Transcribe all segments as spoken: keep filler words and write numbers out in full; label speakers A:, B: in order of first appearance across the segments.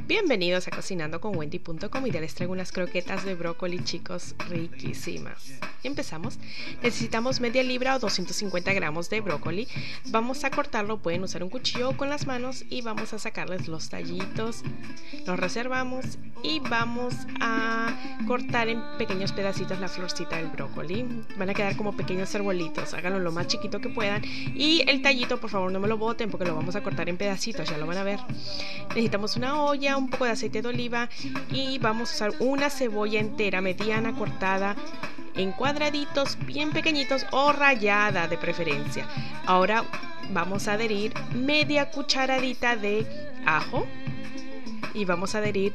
A: Bienvenidos a cocinando con wendy punto com y ya les traigo unas croquetas de brócoli, chicos, riquísimas. Empezamos. Necesitamos media libra o doscientos cincuenta gramos de brócoli. Vamos a cortarlo, pueden usar un cuchillo con las manos y vamos a sacarles los tallitos. Los reservamos y vamos a cortar en pequeños pedacitos la florcita del brócoli. Van a quedar como pequeños arbolitos, háganlo lo más chiquito que puedan. Y el tallito, por favor, no me lo boten porque lo vamos a cortar en pedacitos, ya lo van a ver. Necesitamos una olla, un poco de aceite de oliva y vamos a usar una cebolla entera mediana cortada en cuadraditos bien pequeñitos o rallada de preferencia. Ahora vamos a adherir media cucharadita de ajo y vamos a adherir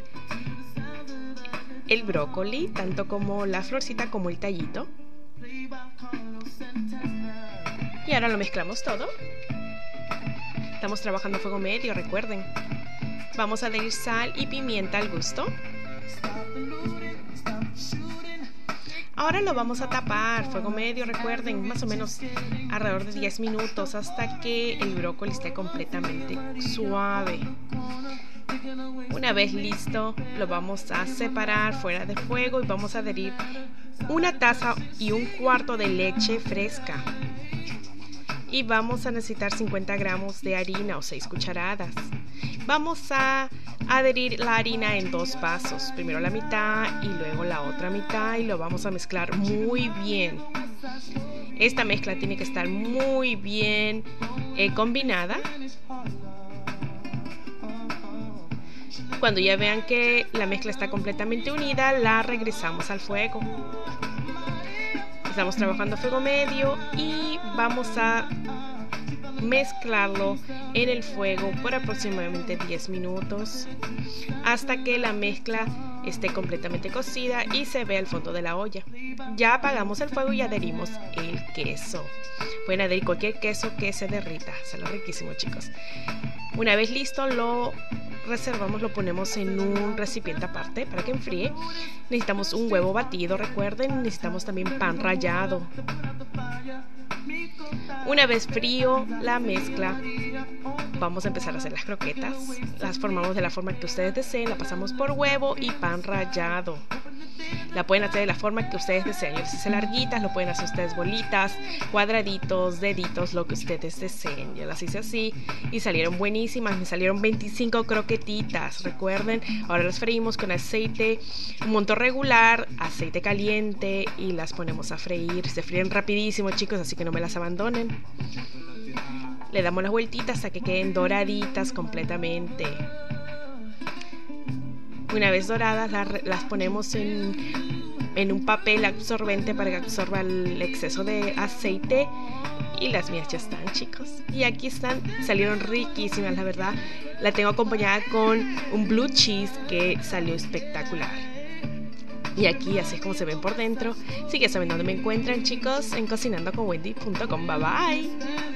A: el brócoli, tanto como la florcita como el tallito. Y ahora lo mezclamos todo. Estamos trabajando a fuego medio, recuerden. Vamos a adherir sal y pimienta al gusto. Ahora lo vamos a tapar, fuego medio, recuerden, más o menos alrededor de diez minutos hasta que el brócoli esté completamente suave. Una vez listo, lo vamos a separar fuera de fuego y vamos a adherir una taza y un cuarto de leche fresca. Y vamos a necesitar cincuenta gramos de harina o seis cucharadas. Vamos a adherir la harina en dos pasos, primero la mitad y luego la otra mitad, y lo vamos a mezclar muy bien. Esta mezcla tiene que estar muy bien eh, combinada. Cuando ya vean que la mezcla está completamente unida, la regresamos al fuego. Estamos trabajando a fuego medio y vamos a mezclarlo en el fuego por aproximadamente diez minutos hasta que la mezcla esté completamente cocida y se vea el fondo de la olla. Ya apagamos el fuego y adherimos el queso. Pueden adherir cualquier queso que se derrita, sale riquísimo, chicos. Una vez listo, lo reservamos, lo ponemos en un recipiente aparte para que enfríe. Necesitamos un huevo batido, recuerden, necesitamos también pan rallado. Una vez frío la mezcla, vamos a empezar a hacer las croquetas. Las formamos de la forma que ustedes deseen, la pasamos por huevo y pan rallado. La pueden hacer de la forma que ustedes deseen. Yo les hice larguitas, lo pueden hacer ustedes bolitas, cuadraditos, deditos, lo que ustedes deseen. Yo las hice así y salieron buenísimas. Me salieron veinticinco croquetitas, recuerden. Ahora las freímos con aceite, un monto regular, aceite caliente y las ponemos a freír. Se fríen rapidísimo, chicos, así que no me las abandonen. Le damos las vueltitas hasta que queden doraditas completamente. Una vez doradas las, las ponemos en, en un papel absorbente para que absorba el exceso de aceite. Y las mías ya están, chicos. Y aquí están, salieron riquísimas, la verdad. La tengo acompañada con un blue cheese que salió espectacular. Y aquí así es como se ven por dentro. Así que saben dónde me encuentran, chicos, en cocinando con wendy punto com. Bye bye.